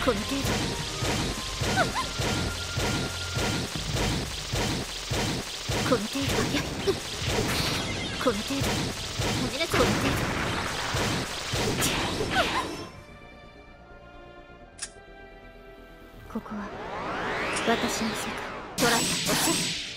この程度。この程度。この程度。やめなさい。この程度。ここは私の世界。トライ押せ。